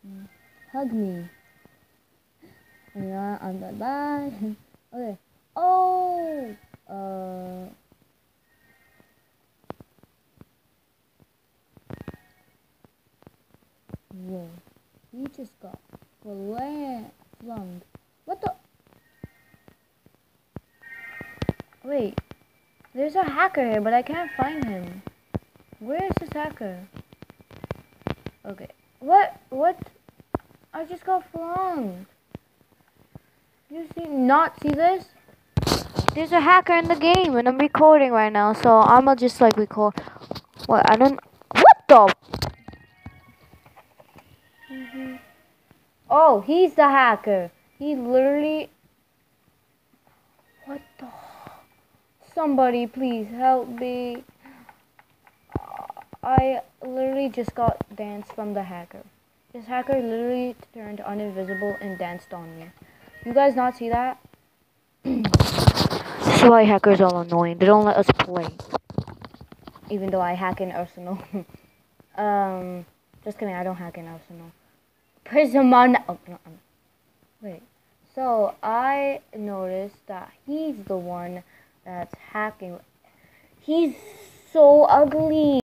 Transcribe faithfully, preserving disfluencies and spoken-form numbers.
Hug me. Yeah, I'm done. Bye. Okay. Oh. Uh. Whoa. He just got flung. What the? Wait. There's a hacker here, but I can't find him. Where is this hacker? Okay. What? What? I just got flung. You see? Not see this? There's a hacker in the game, and I'm recording right now, so I'ma just like record. What? I don't. What the? Mm-hmm. Oh, he's the hacker. He literally. What the? Somebody, please help me. I literally just got danced from the hacker. This hacker literally turned uninvisible and danced on me. You guys not see that? This is why hackers are annoying. They don't let us play. Even though I hack in Arsenal. um, just kidding. I don't hack in Arsenal. Prismon. Oh, no, no. Wait. So I noticed that he's the one that's hacking. He's so ugly.